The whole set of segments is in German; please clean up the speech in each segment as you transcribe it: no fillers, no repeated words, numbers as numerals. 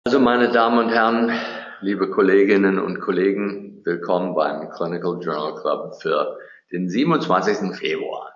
Also meine Damen und Herren, liebe Kolleginnen und Kollegen, willkommen beim Clinical Journal Club für den 27. Februar.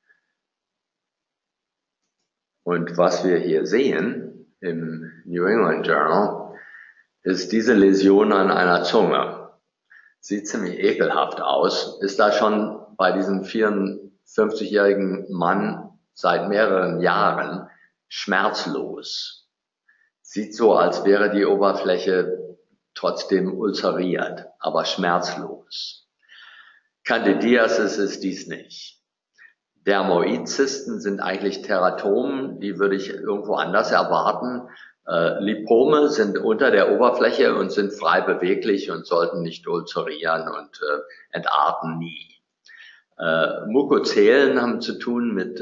Und was wir hier sehen im New England Journal ist diese Läsion an einer Zunge. Sieht ziemlich ekelhaft aus, ist da schon bei diesem 54-jährigen Mann seit mehreren Jahren schmerzlos. Sieht so, als wäre die Oberfläche trotzdem ulceriert, aber schmerzlos. Candidiasis ist dies nicht. Dermoidzysten sind eigentlich Teratomen, die würde ich irgendwo anders erwarten. Lipome sind unter der Oberfläche und sind frei beweglich und sollten nicht ulcerieren und entarten nie. Mukozelen haben zu tun mit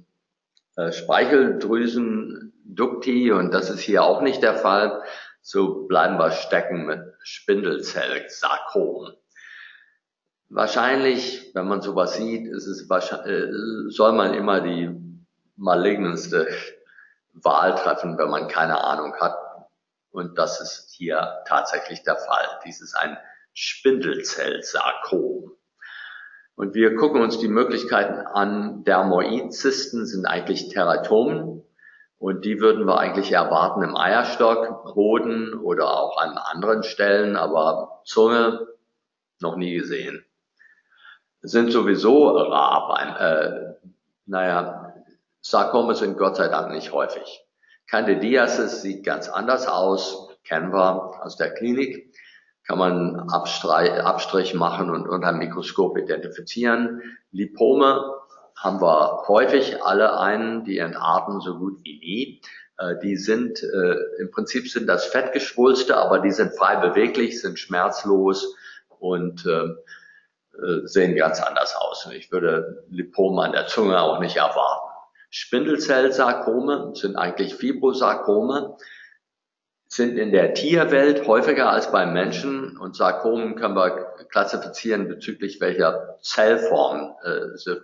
Speicheldrüsendukti und das ist hier auch nicht der Fall. So bleiben wir stecken mit Spindelzellsarkom. Wahrscheinlich, wenn man sowas sieht, ist es soll man immer die malignendste Wahl treffen, wenn man keine Ahnung hat. Und das ist hier tatsächlich der Fall. Dies ist ein Spindelzellsarkom. Und wir gucken uns die Möglichkeiten an. Dermoidzysten sind eigentlich Teratomen und die würden wir eigentlich erwarten im Eierstock, Hoden oder auch an anderen Stellen, aber Zunge noch nie gesehen. Sind sowieso rar, Sarkome sind Gott sei Dank nicht häufig. Candidiasis sieht ganz anders aus, kennen wir aus der Klinik. Kann man Abstrich machen und unter dem Mikroskop identifizieren. Lipome haben wir häufig alle einen, die entarten so gut wie nie. Die sind, im Prinzip sind das Fettgeschwulste, aber die sind frei beweglich, sind schmerzlos und sehen ganz anders aus. Und ich würde Lipome an der Zunge auch nicht erwarten. Spindelzellsarkome sind eigentlich Fibrosarkome, sind in der Tierwelt häufiger als beim Menschen und Sarkomen können wir klassifizieren bezüglich welcher Zellform sie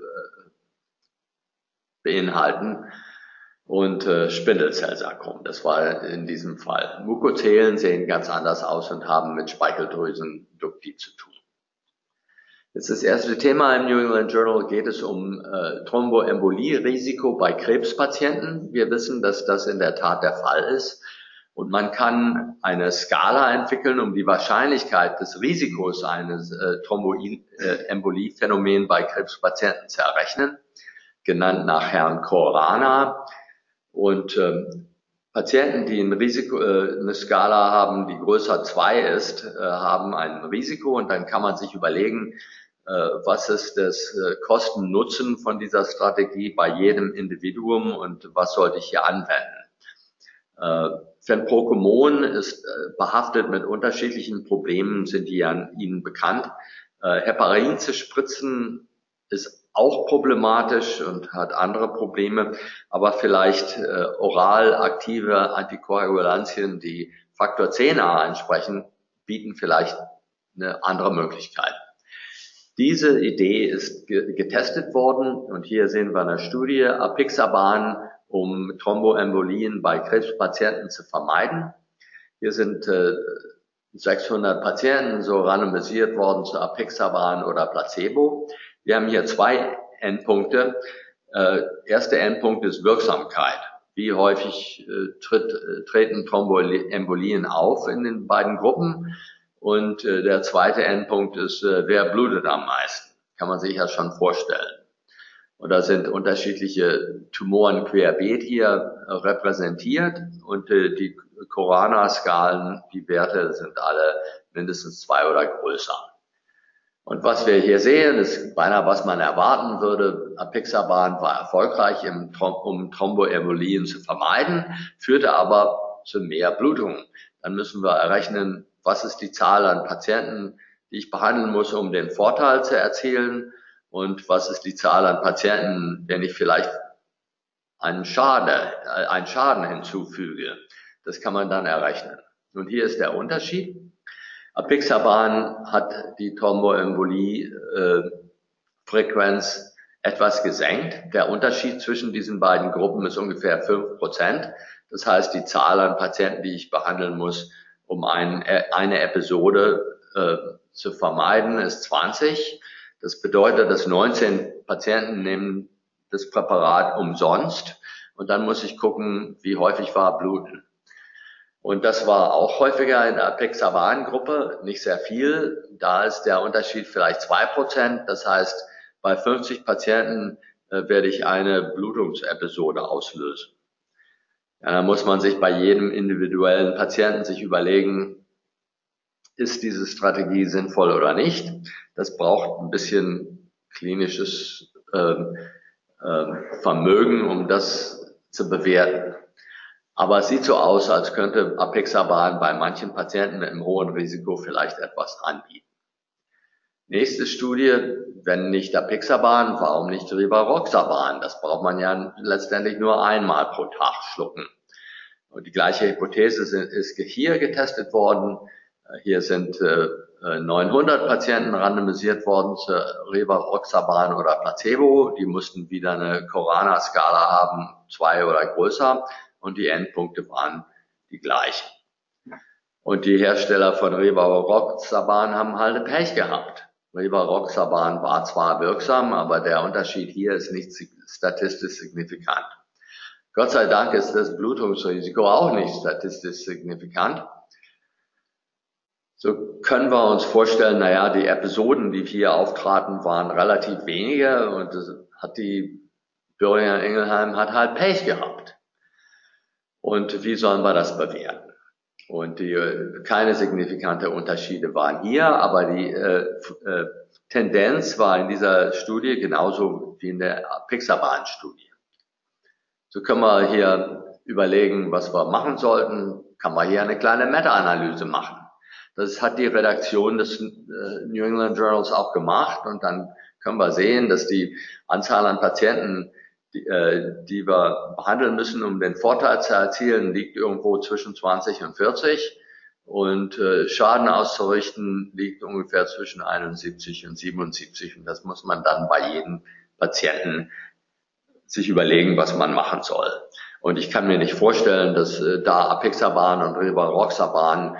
beinhalten und Spindelzellsarkom, das war in diesem Fall. Mukozelen sehen ganz anders aus und haben mit Speicheldrüsendukti zu tun. Jetzt das erste Thema im New England Journal geht es um Thromboembolie-Risiko bei Krebspatienten. Wir wissen, dass das in der Tat der Fall ist. Und man kann eine Skala entwickeln, um die Wahrscheinlichkeit des Risikos eines Thromboembolie-Phänomens bei Krebspatienten zu errechnen, genannt nach Herrn Khorana. Und Patienten, die eine Skala haben, die größer 2 ist, haben ein Risiko. Und dann kann man sich überlegen, was ist das Kosten-Nutzen von dieser Strategie bei jedem Individuum und was sollte ich hier anwenden. Fenprocomon ist behaftet mit unterschiedlichen Problemen, sind die an Ihnen bekannt. Heparin zu spritzen ist auch problematisch und hat andere Probleme, aber vielleicht oral aktive Antikoagulantien, die Faktor 10a entsprechen, bieten vielleicht eine andere Möglichkeit. Diese Idee ist getestet worden und hier sehen wir eine Studie, Apixaban, um Thromboembolien bei Krebspatienten zu vermeiden. Hier sind 600 Patienten so randomisiert worden zu Apixaban oder Placebo. Wir haben hier 2 Endpunkte. Erster Endpunkt ist Wirksamkeit. Wie häufig treten Thromboembolien auf in den beiden Gruppen? Und der zweite Endpunkt ist, wer blutet am meisten? Kann man sich ja schon vorstellen. Und da sind unterschiedliche Tumoren querbeet hier repräsentiert und die Khorana-Skalen, die Werte sind alle mindestens 2 oder größer. Und was wir hier sehen, ist beinahe, was man erwarten würde. Apixaban war erfolgreich, um Thromboembolien zu vermeiden, führte aber zu mehr Blutungen. Dann müssen wir errechnen, was ist die Zahl an Patienten, die ich behandeln muss, um den Vorteil zu erzielen, und was ist die Zahl an Patienten, denen ich vielleicht einen Schaden hinzufüge. Das kann man dann errechnen. Und hier ist der Unterschied. Apixaban hat die Thromboembolie-Frequenz etwas gesenkt. Der Unterschied zwischen diesen beiden Gruppen ist ungefähr 5%. Das heißt, die Zahl an Patienten, die ich behandeln muss, um eine Episode zu vermeiden, ist 20. Das bedeutet, dass 19 Patienten nehmen das Präparat umsonst und dann muss ich gucken, wie häufig war Bluten. Und das war auch häufiger in der Apixaban-Gruppe, nicht sehr viel. Da ist der Unterschied vielleicht 2%. Das heißt, bei 50 Patienten werde ich eine Blutungsepisode auslösen. Ja, da muss man sich bei jedem individuellen Patienten sich überlegen, ist diese Strategie sinnvoll oder nicht. Das braucht ein bisschen klinisches Vermögen, um das zu bewerten. Aber es sieht so aus, als könnte Apixaban bei manchen Patienten mit einem hohen Risiko vielleicht etwas anbieten. Nächste Studie, wenn nicht Apixaban, warum nicht Rivaroxaban? Das braucht man ja letztendlich nur einmal pro Tag schlucken. Und die gleiche Hypothese ist hier getestet worden. Hier sind 900 Patienten randomisiert worden zu Rivaroxaban oder Placebo. Die mussten wieder eine Khorana-Skala haben, 2 oder größer. Und die Endpunkte waren die gleichen. Und die Hersteller von Rivaroxaban haben halt Pech gehabt. Rivaroxaban war zwar wirksam, aber der Unterschied hier ist nicht statistisch signifikant. Gott sei Dank ist das Blutungsrisiko auch nicht statistisch signifikant. So können wir uns vorstellen, naja, die Episoden, die hier auftraten, waren relativ wenige und das hat die Boehringer Ingelheim hat halt Pech gehabt. Und wie sollen wir das bewerten? Und keine signifikante Unterschiede waren hier, aber die Tendenz war in dieser Studie genauso wie in der Apixaban-Studie. So können wir hier überlegen, was wir machen sollten. Kann man hier eine kleine Meta-Analyse machen. Das hat die Redaktion des New England Journals auch gemacht und dann können wir sehen, dass die Anzahl an Patienten, die wir behandeln müssen, um den Vorteil zu erzielen, liegt irgendwo zwischen 20 und 40 und Schaden auszurichten liegt ungefähr zwischen 71 und 77 und das muss man dann bei jedem Patienten sich überlegen, was man machen soll. Und ich kann mir nicht vorstellen, dass da Apixaban und Rivaroxaban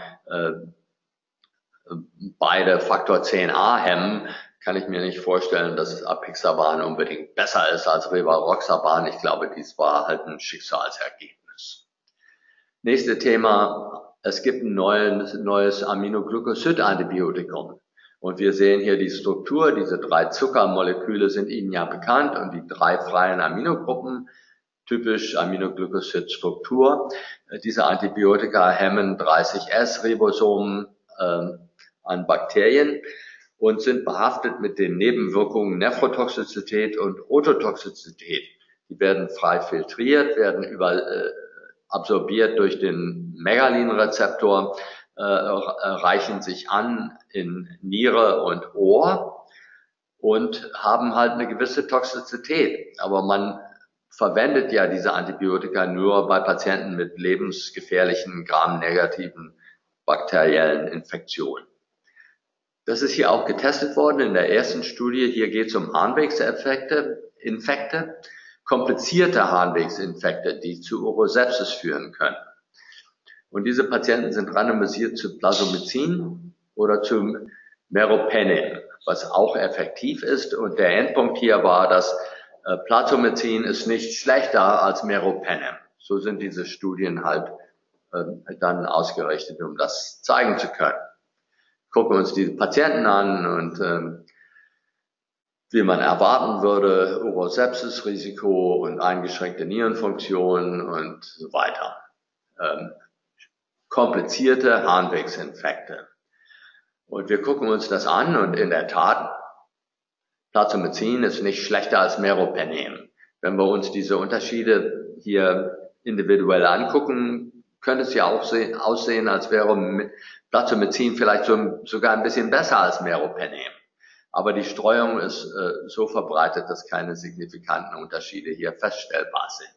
beide Faktor 10a hemmen, kann ich mir nicht vorstellen, dass Apixaban unbedingt besser ist als Rivaroxaban. Ich glaube, dies war halt ein Schicksalsergebnis. Nächstes Thema. Es gibt ein neues Aminoglycosid-Antibiotikum. Und wir sehen hier die Struktur. Diese 3 Zuckermoleküle sind Ihnen ja bekannt und die 3 freien Aminogruppen, typisch Aminoglycosid-Struktur. Diese Antibiotika hemmen 30S-Ribosomen an Bakterien und sind behaftet mit den Nebenwirkungen Nephrotoxizität und Ototoxizität. Die werden frei filtriert, werden absorbiert durch den Megalin-Rezeptor, reichen sich an in Niere und Ohr und haben halt eine gewisse Toxizität. Aber man verwendet ja diese Antibiotika nur bei Patienten mit lebensgefährlichen, gramnegativen bakteriellen Infektionen. Das ist hier auch getestet worden in der ersten Studie. Hier geht es um Harnwegsinfekte, komplizierte Harnwegsinfekte, die zu Urosepsis führen können. Und diese Patienten sind randomisiert zu Plasomycin oder zu Meropenem, was auch effektiv ist. Und der Endpunkt hier war, dass Plasomycin ist nicht schlechter als Meropenem. So sind diese Studien halt dann ausgerichtet, um das zeigen zu können. Gucken uns diese Patienten an und wie man erwarten würde, Urosepsis-Risiko und eingeschränkte Nierenfunktion und so weiter. Komplizierte Harnwegsinfekte. Und wir gucken uns das an und in der Tat, Plasomycin ist nicht schlechter als Meropenem. Wenn wir uns diese Unterschiede hier individuell angucken, könnte es ja auch aussehen, als wäre Plasomycin vielleicht sogar ein bisschen besser als Meropenem. Aber die Streuung ist so verbreitet, dass keine signifikanten Unterschiede hier feststellbar sind.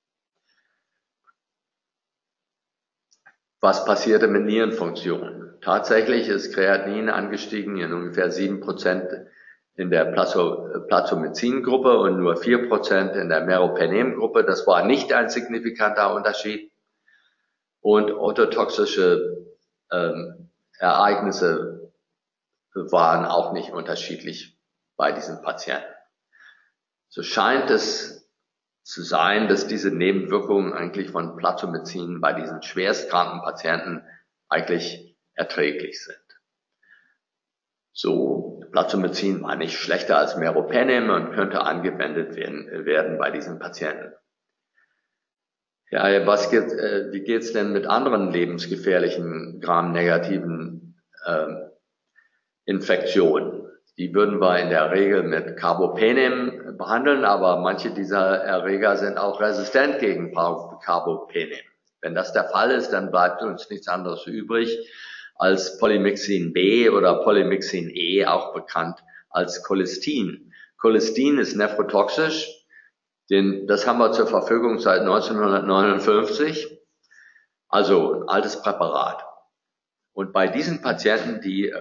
Was passierte mit Nierenfunktion? Tatsächlich ist Kreatin angestiegen in ungefähr 7% in der Plasomycin-Gruppe und nur 4% in der Meropenem-Gruppe. Das war nicht ein signifikanter Unterschied. und ototoxische Ereignisse waren auch nicht unterschiedlich bei diesen Patienten. So scheint es zu sein, dass diese Nebenwirkungen eigentlich von Plazomicin bei diesen schwerstkranken Patienten eigentlich erträglich sind. So, Plazomicin war nicht schlechter als Meropenem und könnte angewendet werden bei diesen Patienten. Ja, wie geht's denn mit anderen lebensgefährlichen Gram-negativen Infektionen? Die würden wir in der Regel mit Carbapenem behandeln, aber manche dieser Erreger sind auch resistent gegen Carbapenem. Wenn das der Fall ist, dann bleibt uns nichts anderes übrig als Polymyxin B oder Polymyxin E, auch bekannt als Colistin. Colistin ist nephrotoxisch, das haben wir zur Verfügung seit 1959, also ein altes Präparat. Und bei diesen Patienten,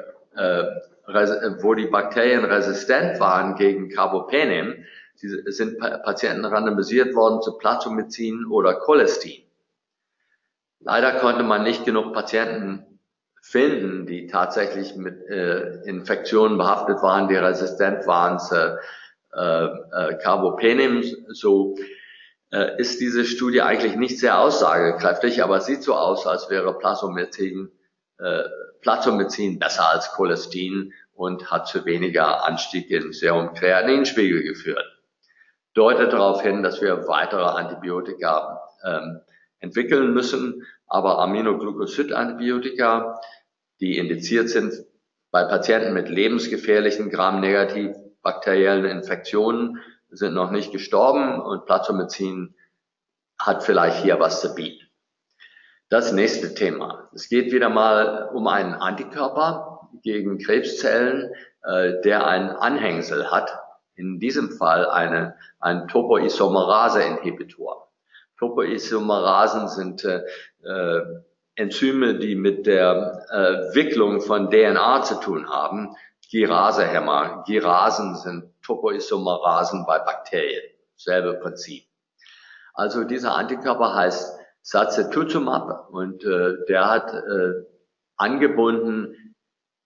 wo die Bakterien resistent waren gegen Carbapenem, sind Patienten randomisiert worden zu Plazomicin oder Colistin. Leider konnte man nicht genug Patienten finden, die tatsächlich mit Infektionen behaftet waren, die resistent waren zu Carbapenem. So ist diese Studie eigentlich nicht sehr aussagekräftig, aber es sieht so aus, als wäre Plazomicin besser als Colistin und hat zu weniger Anstieg im Serum-Kreatinspiegel geführt. Deutet darauf hin, dass wir weitere Antibiotika entwickeln müssen, aber Aminoglycosid-Antibiotika, die indiziert sind bei Patienten mit lebensgefährlichen Gram-negativ bakteriellen Infektionen, sind noch nicht gestorben und Plazomicin hat vielleicht hier was zu bieten. Das nächste Thema. Es geht wieder mal um einen Antikörper gegen Krebszellen, der ein Anhängsel hat. In diesem Fall ein Topoisomerase-Inhibitor. Topoisomerasen sind Enzyme, die mit der Wicklung von DNA zu tun haben. Girasehemmer. Girasen sind Topoisomerasen bei Bakterien. Selbe Prinzip. Also dieser Antikörper heißt Sacituzumab und der hat angebunden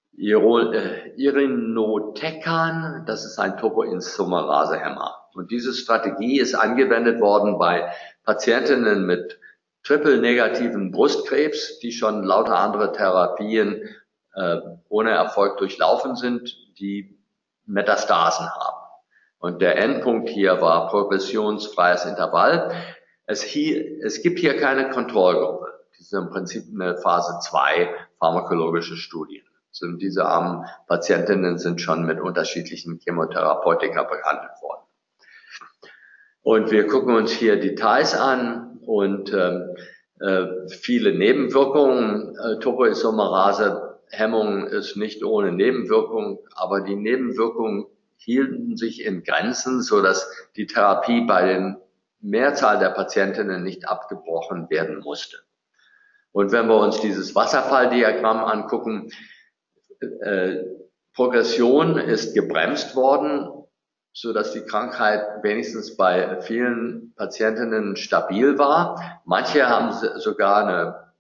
Irinotecan, das ist ein Topoisomerase-Hemmer. Und diese Strategie ist angewendet worden bei Patientinnen mit triple-negativen Brustkrebs, die schon lauter andere Therapien ohne Erfolg durchlaufen sind, die Metastasen haben. Und der Endpunkt hier war progressionsfreies Intervall. Es gibt hier keine Kontrollgruppe. Das ist im Prinzip eine Phase 2 pharmakologische Studien. Und diese armen Patientinnen sind schon mit unterschiedlichen Chemotherapeutika behandelt worden. Und wir gucken uns hier Details an und viele Nebenwirkungen. Topoisomerase-Hemmung ist nicht ohne Nebenwirkung, aber die Nebenwirkungen hielten sich in Grenzen, so dass die Therapie bei den Mehrzahl der Patientinnen nicht abgebrochen werden musste. Und wenn wir uns dieses Wasserfalldiagramm angucken, Progression ist gebremst worden, so dass die Krankheit wenigstens bei vielen Patientinnen stabil war. Manche haben sogar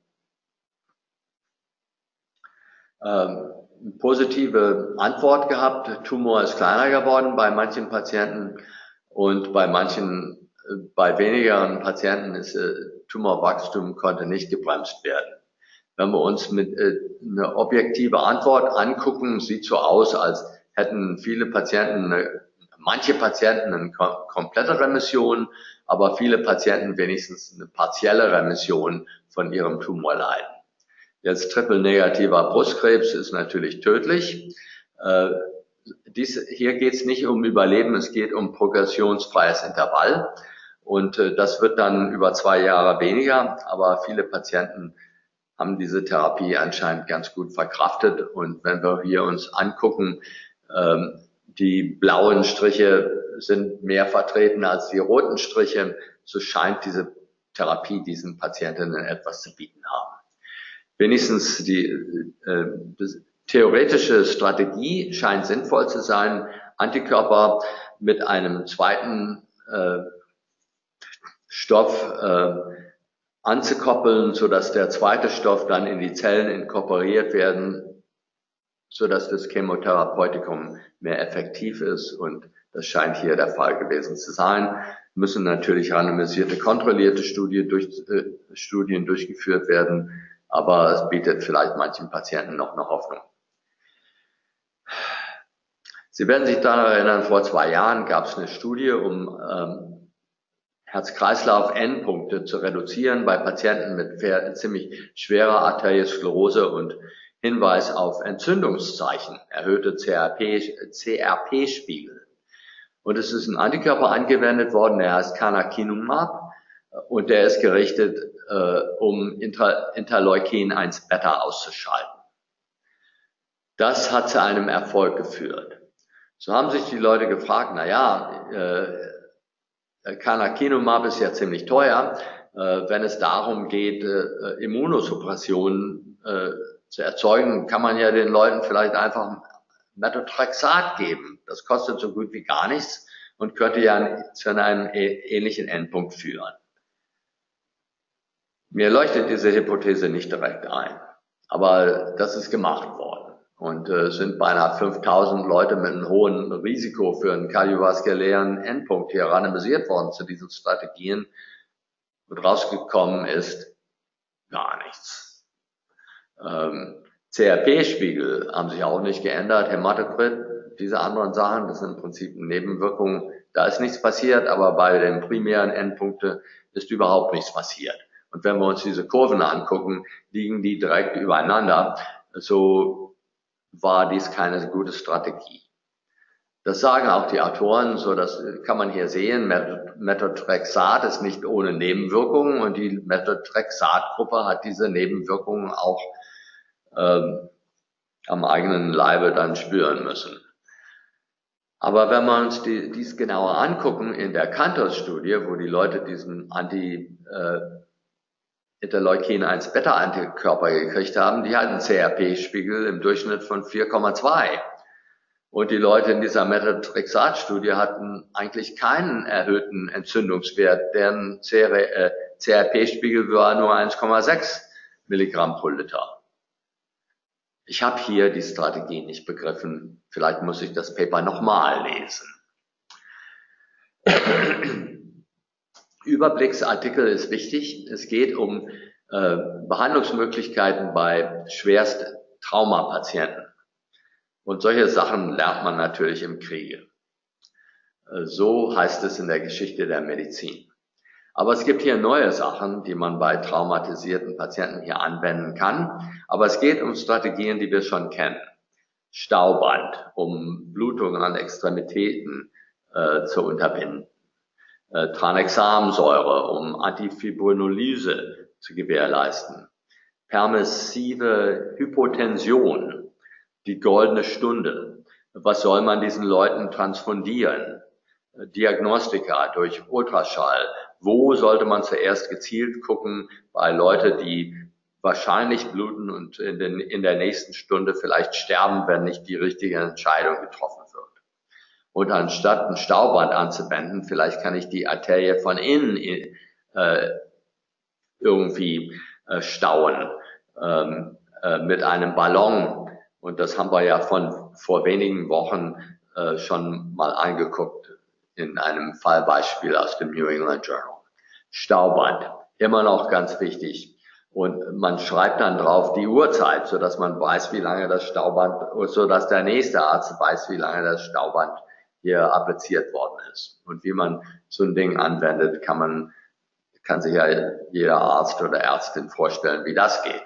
eine positive Antwort gehabt. Tumor ist kleiner geworden bei manchen Patienten und bei wenigeren Patienten ist Tumorwachstum konnte nicht gebremst werden. Wenn wir uns mit eine objektive Antwort angucken, sieht so aus, als hätten manche Patienten eine komplette Remission, aber viele Patienten wenigstens eine partielle Remission von ihrem Tumorleiden. Jetzt triple-negativer Brustkrebs ist natürlich tödlich. Hier geht es nicht um Überleben, es geht um progressionsfreies Intervall. Und das wird dann über 2 Jahre weniger, aber viele Patienten haben diese Therapie anscheinend ganz gut verkraftet. Und wenn wir hier uns angucken, die blauen Striche sind mehr vertreten als die roten Striche, so scheint diese Therapie diesen Patientinnen etwas zu bieten haben. Wenigstens die theoretische Strategie scheint sinnvoll zu sein, Antikörper mit einem zweiten Stoff anzukoppeln, sodass der zweite Stoff dann in die Zellen inkorporiert werden, sodass das Chemotherapeutikum mehr effektiv ist. Und das scheint hier der Fall gewesen zu sein. Müssen natürlich randomisierte, kontrollierte Studien durchgeführt werden, aber es bietet vielleicht manchen Patienten noch eine Hoffnung. Sie werden sich daran erinnern, vor 2 Jahren gab es eine Studie, um Herz-Kreislauf-Endpunkte zu reduzieren bei Patienten mit ziemlich schwerer Arteriosklerose und Hinweis auf Entzündungszeichen, erhöhte CRP-Spiegel. Und es ist ein Antikörper angewendet worden, der heißt Canakinumab, und der ist gerichtet, um Interleukin-1-Beta auszuschalten. Das hat zu einem Erfolg geführt. So haben sich die Leute gefragt, Canakinumab ist ja ziemlich teuer, wenn es darum geht, Immunosuppressionen zu erzeugen, kann man ja den Leuten vielleicht einfach Methotrexat geben. Das kostet so gut wie gar nichts und könnte ja zu einem ähnlichen Endpunkt führen. Mir leuchtet diese Hypothese nicht direkt ein, aber das ist gemacht worden. Und sind beinahe 5000 Leute mit einem hohen Risiko für einen kardiovaskulären Endpunkt hier randomisiert worden zu diesen Strategien. Und rausgekommen ist gar nichts. CRP-Spiegel haben sich auch nicht geändert, Hämatokrit, diese anderen Sachen, das sind im Prinzip Nebenwirkungen. Da ist nichts passiert, aber bei den primären Endpunkten ist überhaupt nichts passiert. Und wenn wir uns diese Kurven angucken, liegen die direkt übereinander. So war dies keine gute Strategie. Das sagen auch die Autoren, so das kann man hier sehen. Methotrexat ist nicht ohne Nebenwirkungen und die Methotrexat-Gruppe hat diese Nebenwirkungen auch am eigenen Leibe dann spüren müssen. Aber wenn wir uns dies genauer angucken in der CANTOS-Studie, wo die Leute diesen Interleukin-1-Beta-Antikörper gekriegt haben, die hatten einen CRP-Spiegel im Durchschnitt von 4,2. Und die Leute in dieser Methotrexat-Studie hatten eigentlich keinen erhöhten Entzündungswert, deren CRP-Spiegel war nur 1,6 Milligramm pro Liter. Ich habe hier die Strategie nicht begriffen. Vielleicht muss ich das Paper nochmal lesen. Überblicksartikel ist wichtig. Es geht um Behandlungsmöglichkeiten bei schwerst Traumapatienten. Und solche Sachen lernt man natürlich im Kriege. So heißt es in der Geschichte der Medizin. Aber es gibt hier neue Sachen, die man bei traumatisierten Patienten hier anwenden kann. Aber es geht um Strategien, die wir schon kennen. Stauband, um Blutungen an Extremitäten zu unterbinden. Tranexamsäure, um Antifibrinolyse zu gewährleisten. Permissive Hypotension, die goldene Stunde. Was soll man diesen Leuten transfundieren? Diagnostika durch Ultraschall. Wo sollte man zuerst gezielt gucken bei Leuten, die wahrscheinlich bluten und in der nächsten Stunde vielleicht sterben, wenn nicht die richtige Entscheidung getroffen wird? Und anstatt ein Stauband anzuwenden, vielleicht kann ich die Arterie von innen irgendwie stauen mit einem Ballon. Und das haben wir ja vor wenigen Wochen schon mal angeguckt in einem Fallbeispiel aus dem New England Journal. Stauband, immer noch ganz wichtig. Und man schreibt dann drauf die Uhrzeit, sodass man weiß, wie lange das Stauband, sodass der nächste Arzt weiß, wie lange das Stauband hier appliziert worden ist. Und wie man so ein Ding anwendet, kann sich ja jeder Arzt oder Ärztin vorstellen, wie das geht.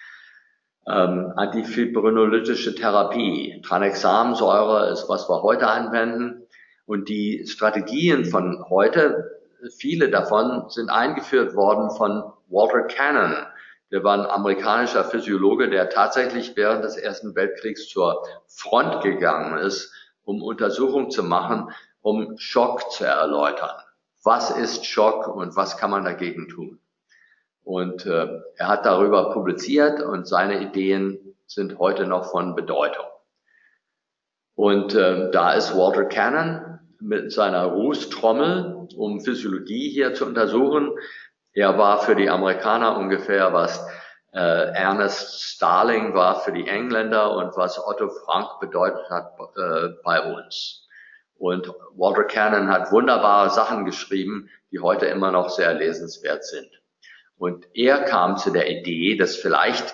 Antifibrinolytische Therapie. Tranexamsäure ist, was wir heute anwenden. Und die Strategien von heute, viele davon sind eingeführt worden von Walter Cannon. Der war ein amerikanischer Physiologe, der tatsächlich während des Ersten Weltkriegs zur Front gegangen ist, um Untersuchungen zu machen, um Schock zu erläutern. Was ist Schock und was kann man dagegen tun? Und er hat darüber publiziert und seine Ideen sind heute noch von Bedeutung. Und da ist Walter Cannon mit seiner Rußtrommel, um Physiologie hier zu untersuchen. Er war für die Amerikaner ungefähr, was Ernest Starling war für die Engländer und was Otto Frank bedeutet hat bei uns. Und Walter Cannon hat wunderbare Sachen geschrieben, die heute immer noch sehr lesenswert sind. Und er kam zu der Idee, dass vielleicht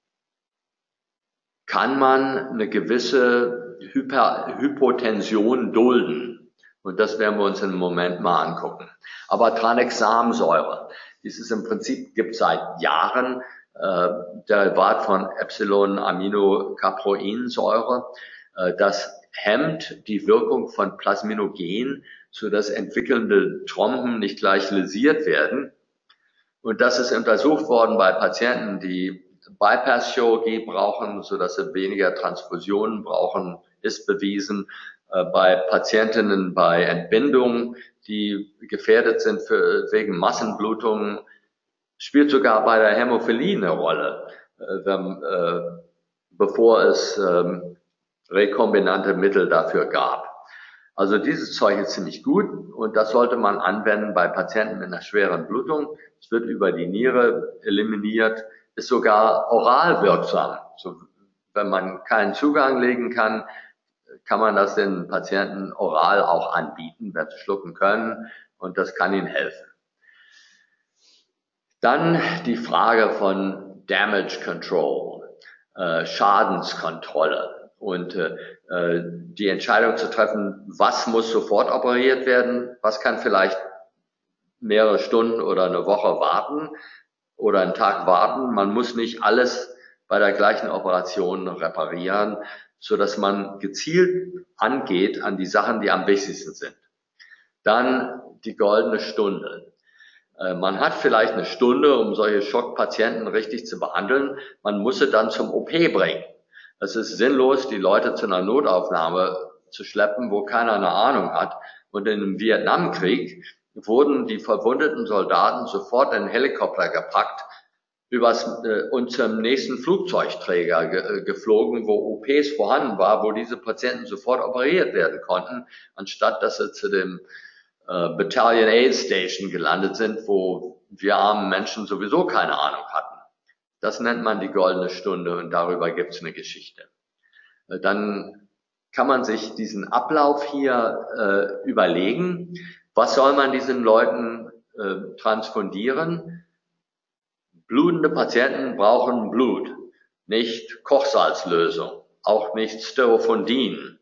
kann man eine gewisse Hypotension dulden. Und das werden wir uns im Moment mal angucken. Aber Tranexamsäure, dieses im Prinzip gibt seit Jahren Derivat von Epsilon-Aminocaproinsäure. Das hemmt die Wirkung von Plasminogen, sodass entwickelnde Tromben nicht gleich lesiert werden. Und das ist untersucht worden bei Patienten, die Bypass-Chirurgie brauchen, sodass sie weniger Transfusionen brauchen, ist bewiesen. Bei Patientinnen bei Entbindung, die gefährdet sind wegen Massenblutungen, spielt sogar bei der Hämophilie eine Rolle, bevor es rekombinante Mittel dafür gab. Also dieses Zeug ist ziemlich gut und das sollte man anwenden bei Patienten mit einer schweren Blutung. Es wird über die Niere eliminiert, ist sogar oral wirksam. So, wenn man keinen Zugang legen kann, kann man das den Patienten oral auch anbieten, wenn sie schlucken können, und das kann ihnen helfen. Dann die Frage von Damage Control, Schadenskontrolle und die Entscheidung zu treffen, was muss sofort operiert werden, was kann vielleicht mehrere Stunden oder eine Woche warten oder einen Tag warten. Man muss nicht alles bei der gleichen Operation reparieren, so dass man gezielt angeht an die Sachen, die am wichtigsten sind. Dann die goldene Stunde. Man hat vielleicht eine Stunde, um solche Schockpatienten richtig zu behandeln. Man muss sie dann zum OP bringen. Es ist sinnlos, die Leute zu einer Notaufnahme zu schleppen, wo keiner eine Ahnung hat. Und in dem Vietnamkrieg wurden die verwundeten Soldaten sofort in einen Helikopter gepackt und zum nächsten Flugzeugträger geflogen, wo OPs vorhanden war, wo diese Patienten sofort operiert werden konnten, anstatt dass sie zu dem Battalion Aid Station gelandet sind, wo wir armen Menschen sowieso keine Ahnung hatten. Das nennt man die goldene Stunde und darüber gibt es eine Geschichte. Dann kann man sich diesen Ablauf hier überlegen. Was soll man diesen Leuten transfundieren? Blutende Patienten brauchen Blut, nicht Kochsalzlösung, auch nicht Sterofondin.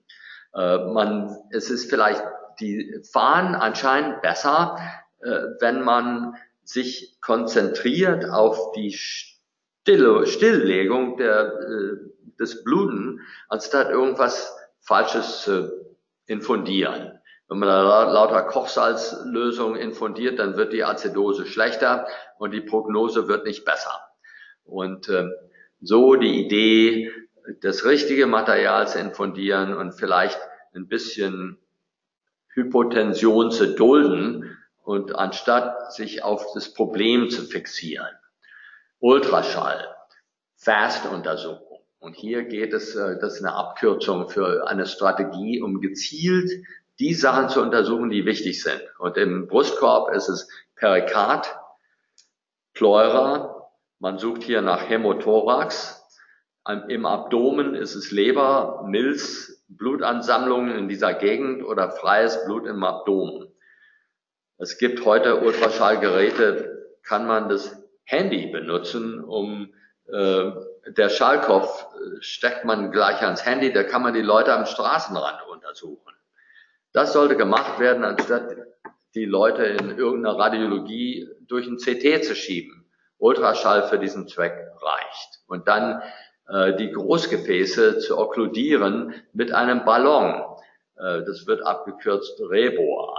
Es ist vielleicht, die fahren anscheinend besser, wenn man sich konzentriert auf die Stilllegung des Bluten, anstatt irgendwas Falsches zu infundieren. Wenn man da lauter Kochsalzlösung infundiert, dann wird die Azidose schlechter und die Prognose wird nicht besser. Und so die Idee, das richtige Material zu infundieren und vielleicht ein bisschen Hypotension zu dulden und anstatt sich auf das Problem zu fixieren. Ultraschall, FAST-Untersuchung. Und hier geht es, das ist eine Abkürzung für eine Strategie, um gezielt die Sachen zu untersuchen, die wichtig sind. Und im Brustkorb ist es Perikard, Pleura, man sucht hier nach Hämothorax. Im Abdomen ist es Leber, Milz, Blutansammlungen in dieser Gegend oder freies Blut im Abdomen. Es gibt heute Ultraschallgeräte, kann man das Handy benutzen, der Schallkopf steckt man gleich ans Handy, da kann man die Leute am Straßenrand untersuchen. Das sollte gemacht werden, anstatt die Leute in irgendeiner Radiologie durch ein CT zu schieben. Ultraschall für diesen Zweck reicht. Und dann die Großgefäße zu okkludieren mit einem Ballon. Das wird abgekürzt Reboa.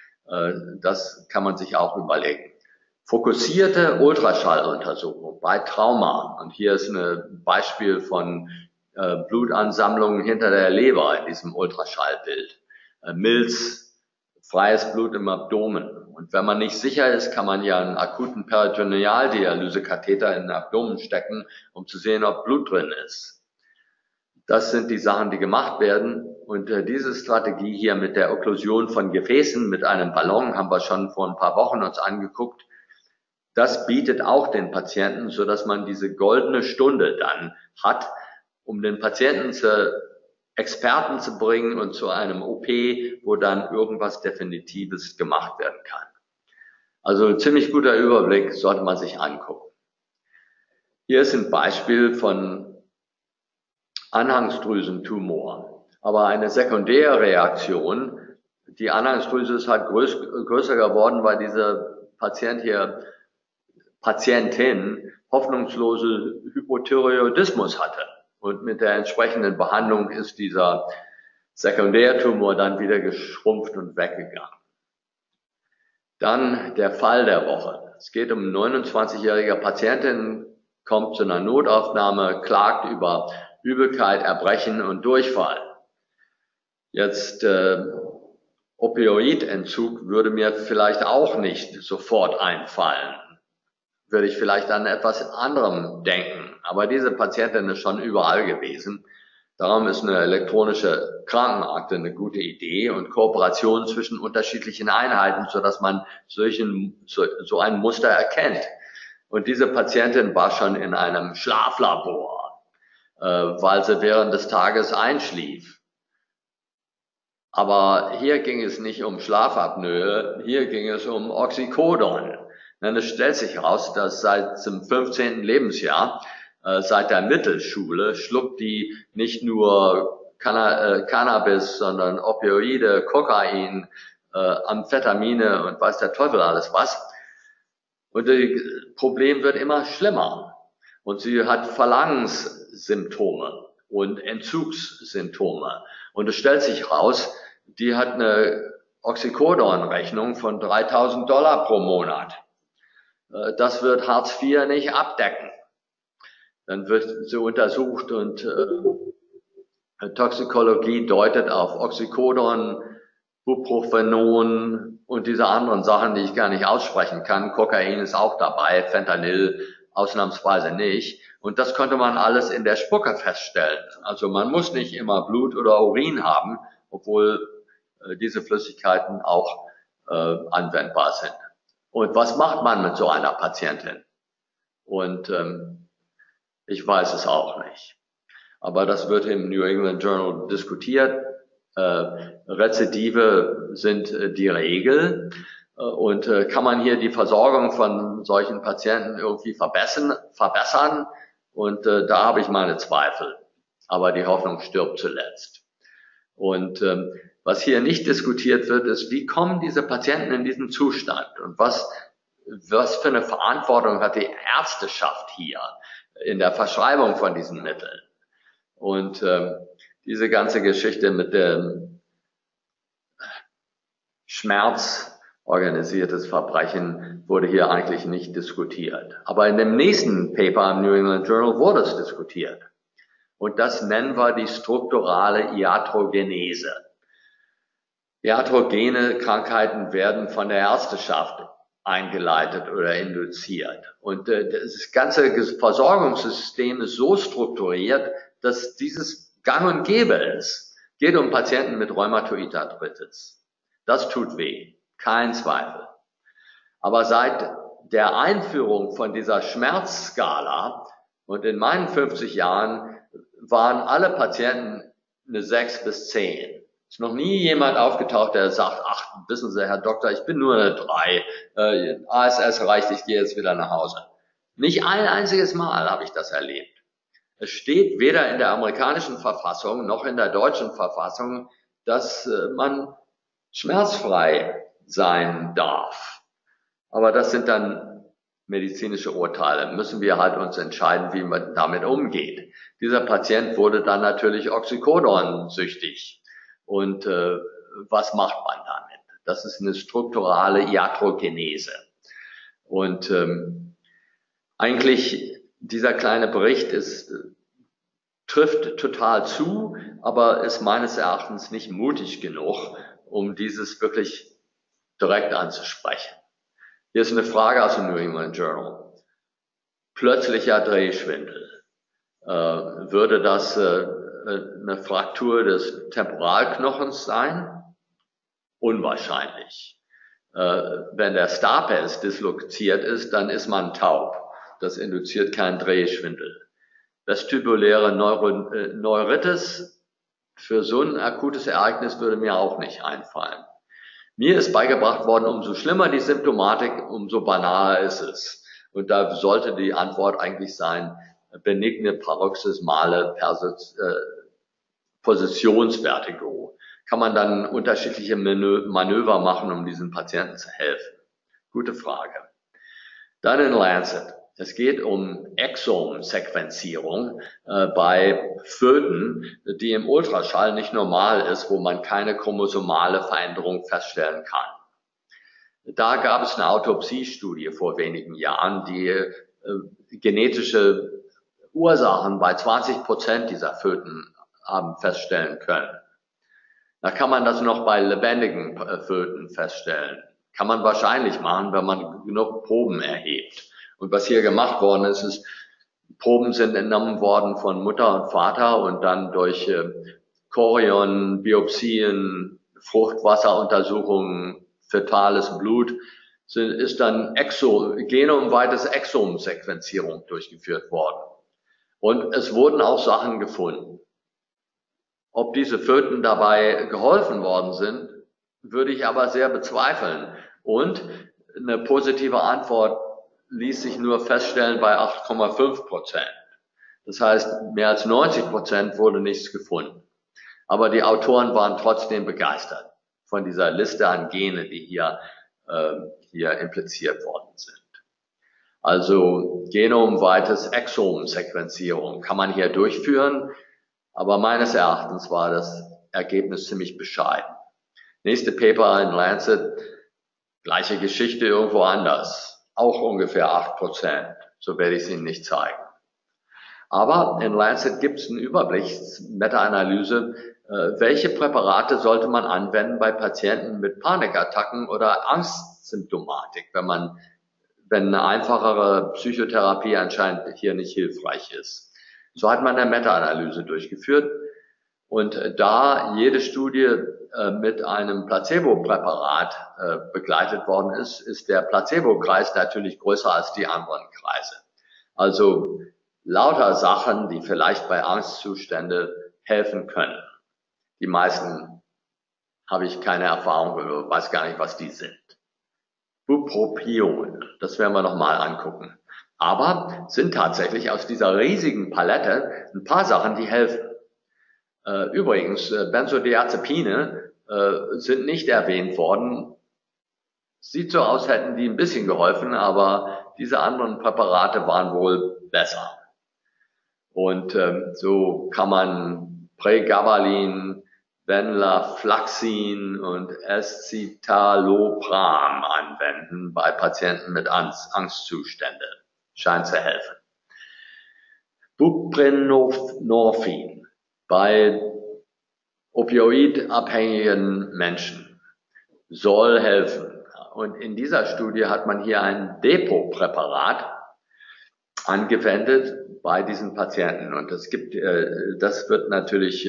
Das kann man sich auch überlegen. Fokussierte Ultraschalluntersuchung bei Trauma. Und hier ist ein Beispiel von Blutansammlungen hinter der Leber in diesem Ultraschallbild. Milz, freies Blut im Abdomen. Und wenn man nicht sicher ist, kann man ja einen akuten Peritonealdialysekatheter in den Abdomen stecken, um zu sehen, ob Blut drin ist. Das sind die Sachen, die gemacht werden. Und diese Strategie hier mit der Okklusion von Gefäßen mit einem Ballon haben wir schon vor ein paar Wochen uns angeguckt. Das bietet auch den Patienten, so dass man diese goldene Stunde dann hat, um den Patienten zu Experten zu bringen und zu einem OP, wo dann irgendwas Definitives gemacht werden kann. Also ein ziemlich guter Überblick, sollte man sich angucken. Hier ist ein Beispiel von Anhangsdrüsentumor, aber eine Sekundärreaktion. Die Anhangsdrüse ist halt größer geworden, weil diese Patientin hoffnungslose Hypothyreoidismus hatte. Und mit der entsprechenden Behandlung ist dieser Sekundärtumor dann wieder geschrumpft und weggegangen. Dann der Fall der Woche. Es geht um eine 29-jährige Patientin, kommt zu einer Notaufnahme, klagt über Übelkeit, Erbrechen und Durchfall. Jetzt Opioidentzug würde mir vielleicht auch nicht sofort einfallen. Würde ich vielleicht an etwas anderem denken. Aber diese Patientin ist schon überall gewesen. Darum ist eine elektronische Krankenakte eine gute Idee und Kooperation zwischen unterschiedlichen Einheiten, so dass man so ein Muster erkennt. Und diese Patientin war schon in einem Schlaflabor, weil sie während des Tages einschlief. Aber hier ging es nicht um Schlafapnoe, hier ging es um Oxycodon. Denn es stellt sich heraus, dass seit dem 15. Lebensjahr, seit der Mittelschule, schluckt die nicht nur Cannabis, sondern Opioide, Kokain, Amphetamine und weiß der Teufel alles was. Und das Problem wird immer schlimmer. Und sie hat Verlangenssymptome und Entzugssymptome. Und es stellt sich raus, die hat eine Oxycodon-Rechnung von $3.000 pro Monat. Das wird Hartz IV nicht abdecken. Dann wird sie untersucht und Toxikologie deutet auf Oxycodon, Buprofenon und diese anderen Sachen, die ich gar nicht aussprechen kann. Kokain ist auch dabei, Fentanyl ausnahmsweise nicht. Und das konnte man alles in der Spucke feststellen. Also man muss nicht immer Blut oder Urin haben, obwohl diese Flüssigkeiten auch anwendbar sind. Und was macht man mit so einer Patientin? Und ich weiß es auch nicht. Aber das wird im New England Journal diskutiert. Rezidive sind die Regel. Und kann man hier die Versorgung von solchen Patienten irgendwie verbessern? Und da habe ich meine Zweifel. Aber die Hoffnung stirbt zuletzt. Und was hier nicht diskutiert wird, ist, wie kommen diese Patienten in diesen Zustand? Und was für eine Verantwortung hat die Ärzteschaft hier in der Verschreibung von diesen Mitteln? Und diese ganze Geschichte mit dem Schmerz, organisiertes Verbrechen, wurde hier eigentlich nicht diskutiert. Aber in dem nächsten Paper im New England Journal wurde es diskutiert. Und das nennen wir die strukturale Iatrogenese. Iatrogene Krankheiten werden von der Ärzteschaft eingeleitet oder induziert. Und das ganze Versorgungssystem ist so strukturiert, dass dieses gang und gäbe ist. Geht um Patienten mit Rheumatoid-Arthritis. Das tut weh, kein Zweifel. Aber seit der Einführung von dieser Schmerzskala und in meinen 50 Jahren waren alle Patienten eine 6 bis 10. Ist noch nie jemand aufgetaucht, der sagt, ach, wissen Sie, Herr Doktor, ich bin nur eine 3, ASS reicht, ich gehe jetzt wieder nach Hause. Nicht ein einziges Mal habe ich das erlebt. Es steht weder in der amerikanischen Verfassung noch in der deutschen Verfassung, dass man schmerzfrei sein darf. Aber das sind dann medizinische Urteile. Müssen wir halt uns entscheiden, wie man damit umgeht. Dieser Patient wurde dann natürlich Oxycodon-süchtig. Und was macht man damit? Das ist eine strukturale Iatrogenese. Und eigentlich dieser kleine Bericht trifft total zu, aber ist meines Erachtens nicht mutig genug, um dieses wirklich direkt anzusprechen. Hier ist eine Frage aus dem New England Journal. Plötzlicher Drehschwindel. Würde das eine Fraktur des Temporalknochens sein? Unwahrscheinlich. Wenn der Stapes disloziert ist, dann ist man taub. Das induziert keinen Drehschwindel. Vestibuläre Neuritis, für so ein akutes Ereignis würde mir auch nicht einfallen. Mir ist beigebracht worden, umso schlimmer die Symptomatik, umso banaler ist es. Und da sollte die Antwort eigentlich sein, benigne paroxysmale Positionsvertigo. Kann man dann unterschiedliche Manöver machen, um diesen Patienten zu helfen? Gute Frage. Dann in Lancet. Es geht um Exom-Sequenzierung bei Föten, die im Ultraschall nicht normal ist, wo man keine chromosomale Veränderung feststellen kann. Da gab es eine Autopsiestudie vor wenigen Jahren, die genetische Ursachen bei 20% dieser Föten haben feststellen können. Da kann man das noch bei lebendigen Föten feststellen. Kann man wahrscheinlich machen, wenn man genug Proben erhebt. Und was hier gemacht worden ist, ist, Proben sind entnommen worden von Mutter und Vater und dann durch Chorion, Biopsien, Fruchtwasseruntersuchungen, fetales Blut, ist dann genomweites Exom-Sequenzierung durchgeführt worden. Und es wurden auch Sachen gefunden. Ob diese Föten dabei geholfen worden sind, würde ich aber sehr bezweifeln. Und eine positive Antwort ließ sich nur feststellen bei 8,5%. Das heißt, mehr als 90% wurde nichts gefunden. Aber die Autoren waren trotzdem begeistert von dieser Liste an Gene, die hier impliziert worden sind. Also genomweites Exom-Sequenzierung kann man hier durchführen, aber meines Erachtens war das Ergebnis ziemlich bescheiden. Nächste Paper in Lancet, gleiche Geschichte irgendwo anders. Auch ungefähr 8%. So werde ich es Ihnen nicht zeigen. Aber in Lancet gibt es einen Überblick, Meta-Analyse, welche Präparate sollte man anwenden bei Patienten mit Panikattacken oder Angstsymptomatik, wenn eine einfachere Psychotherapie anscheinend hier nicht hilfreich ist. So hat man eine Meta-Analyse durchgeführt und da jede Studie mit einem Placebo-Präparat begleitet worden ist, ist der Placebo-Kreis natürlich größer als die anderen Kreise. Also lauter Sachen, die vielleicht bei Angstzustände helfen können. Die meisten habe ich keine Erfahrung oder weiß gar nicht, was die sind. Bupropion, das werden wir nochmal angucken. Aber sind tatsächlich aus dieser riesigen Palette ein paar Sachen, die helfen. Übrigens, Benzodiazepine sind nicht erwähnt worden. Sieht so aus, hätten die ein bisschen geholfen, aber diese anderen Präparate waren wohl besser. Und so kann man Pregabalin, Venlafaxin und Escitalopram anwenden bei Patienten mit Angstzuständen. Scheint zu helfen. Buprenorphin bei opioidabhängigen Menschen soll helfen. Und in dieser Studie hat man hier ein Depotpräparat angewendet bei diesen Patienten. Und das wird natürlich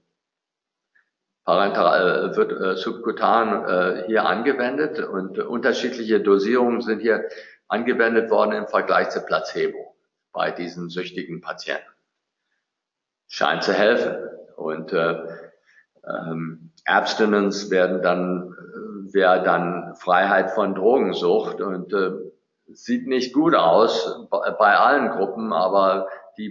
subkutan hier angewendet und unterschiedliche Dosierungen sind hier angewendet worden im Vergleich zu Placebo bei diesen süchtigen Patienten. Scheint zu helfen. Und Abstinence wäre dann Freiheit von Drogensucht und sieht nicht gut aus bei allen Gruppen, aber die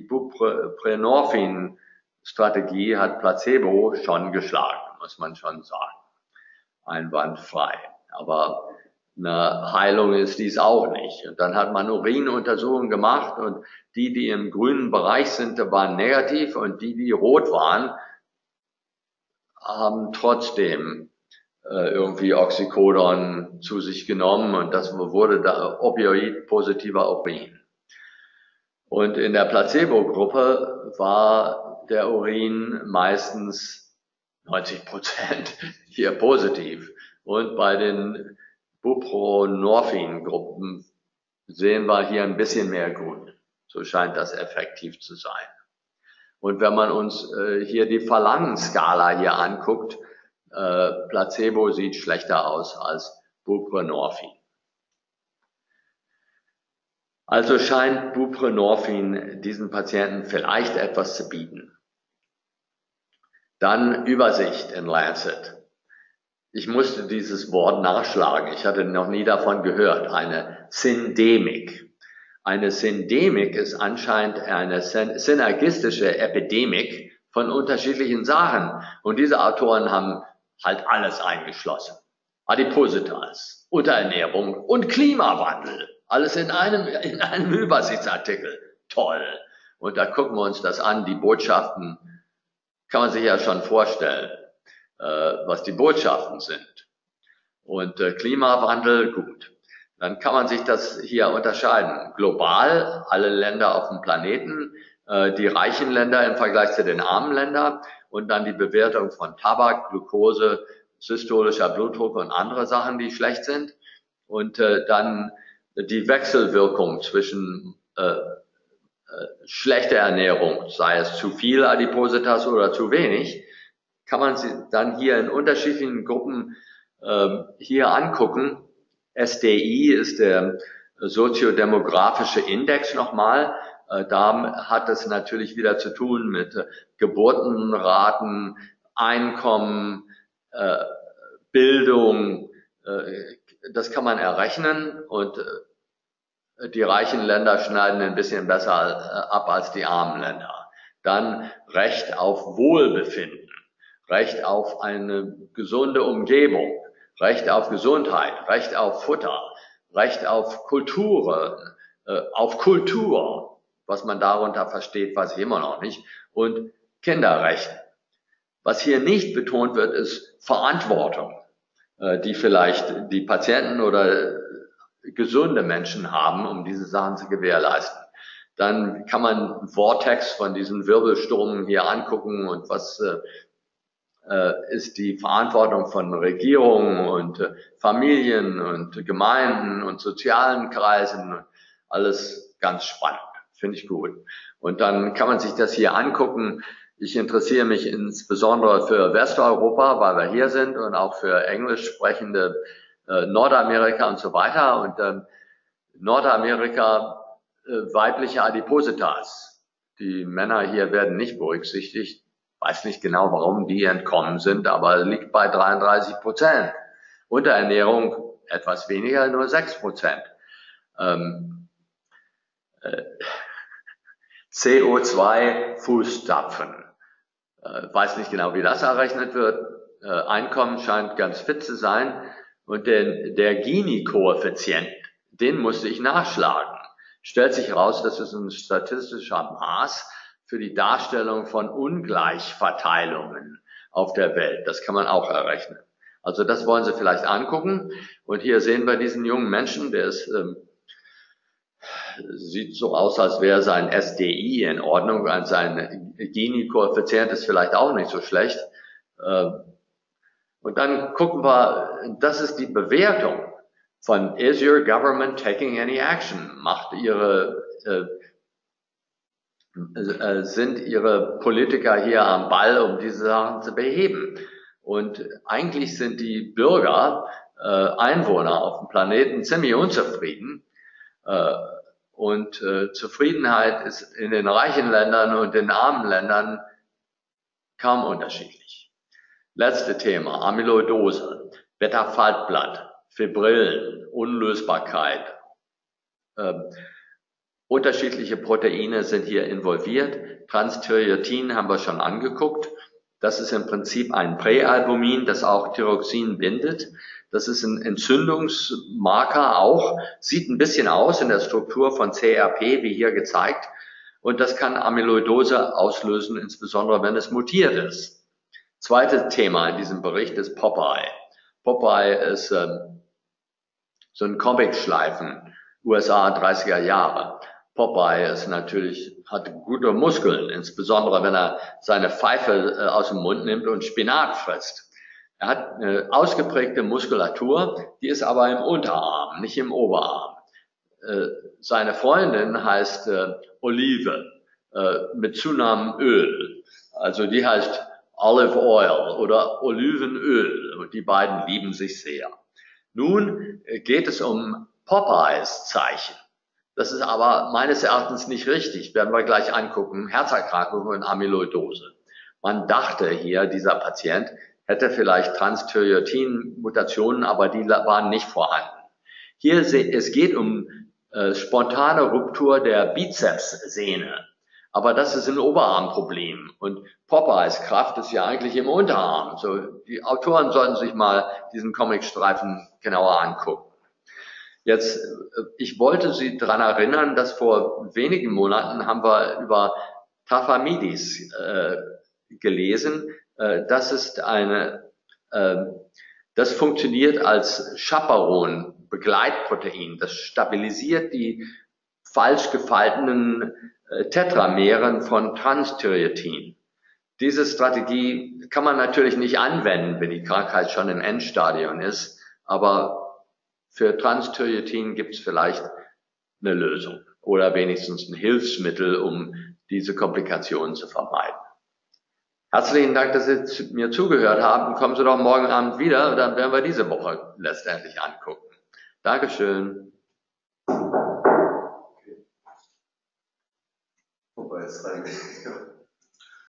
Buprenorphin-Strategie hat Placebo schon geschlagen, muss man schon sagen. Einwandfrei. Aber eine Heilung ist dies auch nicht. Und dann hat man Urinuntersuchungen gemacht und die im grünen Bereich sind, waren negativ und die rot waren, haben trotzdem irgendwie Oxycodon zu sich genommen und das wurde da opioid-positiver Urin. Und in der Placebo-Gruppe war der Urin meistens 90% hier positiv. Und bei den Buprenorphin-Gruppen sehen wir hier ein bisschen mehr grün. So scheint das effektiv zu sein. Und wenn man uns hier die Verlangensskala hier anguckt, Placebo sieht schlechter aus als Buprenorphin. Also scheint Buprenorphin diesen Patienten vielleicht etwas zu bieten. Dann Übersicht in Lancet. Ich musste dieses Wort nachschlagen. Ich hatte noch nie davon gehört. Eine Syndemik. Eine Syndemik ist anscheinend eine synergistische Epidemik von unterschiedlichen Sachen. Und diese Autoren haben halt alles eingeschlossen. Adipositas, Unterernährung und Klimawandel. Alles in einem Übersichtsartikel. Toll. Und da gucken wir uns das an. Die Botschaften kann man sich ja schon vorstellen, was die Botschaften sind. Und Klimawandel, gut. Dann kann man sich das hier unterscheiden. Global, alle Länder auf dem Planeten, die reichen Länder im Vergleich zu den armen Ländern und dann die Bewertung von Tabak, Glucose, systolischer Blutdruck und andere Sachen, die schlecht sind. Und dann die Wechselwirkung zwischen schlechter Ernährung, sei es zu viel Adipositas oder zu wenig, kann man sie dann hier in unterschiedlichen Gruppen hier angucken. SDI ist der soziodemografische Index nochmal. Da hat es natürlich wieder zu tun mit Geburtenraten, Einkommen, Bildung. Das kann man errechnen und die reichen Länder schneiden ein bisschen besser ab als die armen Länder. Dann Recht auf Wohlbefinden, Recht auf eine gesunde Umgebung, Recht auf Gesundheit, Recht auf Futter, Recht auf Kultur, was man darunter versteht, weiß ich immer noch nicht, und Kinderrecht. Was hier nicht betont wird, ist Verantwortung, die vielleicht die Patienten oder gesunde Menschen haben, um diese Sachen zu gewährleisten. Dann kann man Vortex von diesen Wirbelstürmen hier angucken und was ist die Verantwortung von Regierungen und Familien und Gemeinden und sozialen Kreisen. Alles ganz spannend, finde ich gut. Und dann kann man sich das hier angucken. Ich interessiere mich insbesondere für Westeuropa, weil wir hier sind, und auch für englisch sprechende Nordamerika und so weiter. Und Nordamerika weibliche Adipositas. Die Männer hier werden nicht berücksichtigt. Weiß nicht genau, warum die entkommen sind, aber liegt bei 33%. Unterernährung etwas weniger, nur 6%. CO2-Fußstapfen. Weiß nicht genau, wie das errechnet wird. Einkommen scheint ganz fit zu sein. Und der Gini-Koeffizient, den musste ich nachschlagen. Stellt sich heraus, das ist ein statistischer Maß für die Darstellung von Ungleichverteilungen auf der Welt. Das kann man auch errechnen. Also das wollen Sie vielleicht angucken. Und hier sehen wir diesen jungen Menschen, der ist, sieht so aus, als wäre sein SDI in Ordnung. Sein Gini-Koeffizient ist vielleicht auch nicht so schlecht. Und dann gucken wir, das ist die Bewertung von Is your government taking any action? Sind Ihre Politiker hier am Ball, um diese Sachen zu beheben? Und eigentlich sind die Bürger, Einwohner auf dem Planeten ziemlich unzufrieden. Und Zufriedenheit ist in den reichen Ländern und den armen Ländern kaum unterschiedlich. Letzte Thema, Amyloidose, Beta-Faltblatt, Fibrillen, Unlösbarkeit. Unterschiedliche Proteine sind hier involviert. Transthyretin haben wir schon angeguckt. Das ist im Prinzip ein Präalbumin, das auch Thyroxin bindet. Das ist ein Entzündungsmarker auch. Sieht ein bisschen aus in der Struktur von CRP, wie hier gezeigt. Und das kann Amyloidose auslösen, insbesondere wenn es mutiert ist. Zweites Thema in diesem Bericht ist Popeye. Popeye ist so ein Comic-Schleifen, USA 30er Jahre. Popeye ist natürlich, hat gute Muskeln, insbesondere wenn er seine Pfeife aus dem Mund nimmt und Spinat frisst. Er hat eine ausgeprägte Muskulatur, die ist aber im Unterarm, nicht im Oberarm. Seine Freundin heißt Olive, mit Zunamen Öl. Also die heißt Olive Oil oder Olivenöl. Und die beiden lieben sich sehr. Nun geht es um Popeyes-Zeichen. Das ist aber meines Erachtens nicht richtig. Werden wir gleich angucken. Herzerkrankung und Amyloidose. Man dachte hier, dieser Patient hätte vielleicht Transthyretin-Mutationen, aber die waren nicht vorhanden. Hier, es geht um spontane Ruptur der Bizepssehne. Aber das ist ein Oberarmproblem. Und Popeyes Kraft ist ja eigentlich im Unterarm. So, die Autoren sollten sich mal diesen Comicstreifen genauer angucken. Jetzt, ich wollte Sie daran erinnern, dass vor wenigen Monaten haben wir über Tafamidis gelesen. Das ist das funktioniert als Chaperon-Begleitprotein. Das stabilisiert die falsch gefalteten Tetrameren von Transthyretin. Diese Strategie kann man natürlich nicht anwenden, wenn die Krankheit schon im Endstadium ist, aber für Transthyretin gibt es vielleicht eine Lösung oder wenigstens ein Hilfsmittel, um diese Komplikationen zu vermeiden. Herzlichen Dank, dass Sie mir zugehört haben. Kommen Sie doch morgen Abend wieder, dann werden wir diese Woche letztendlich angucken. Dankeschön. Wobei es eigentlich